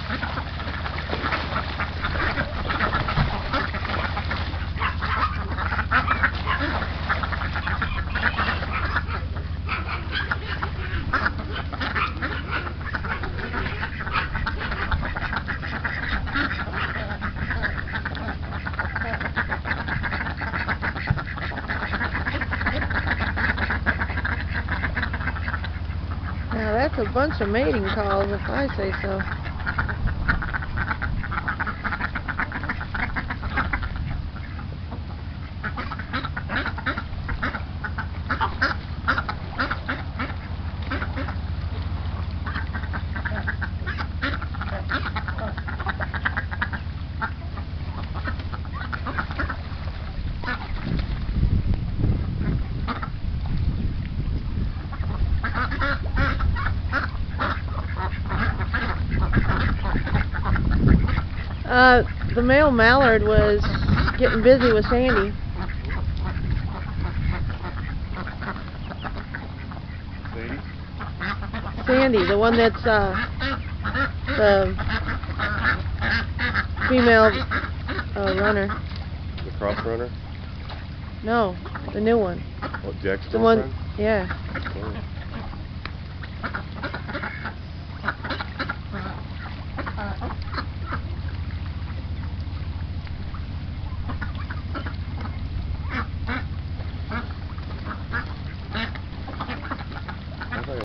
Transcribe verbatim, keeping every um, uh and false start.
Now that's a bunch of mating calls, if I say so. Uh, the male mallard was getting busy with Sandy. Sadie? Sandy, the one that's uh, the female uh, runner. The cross runner? No, the new one. What, Jack's The one, girlfriend? yeah. Oh.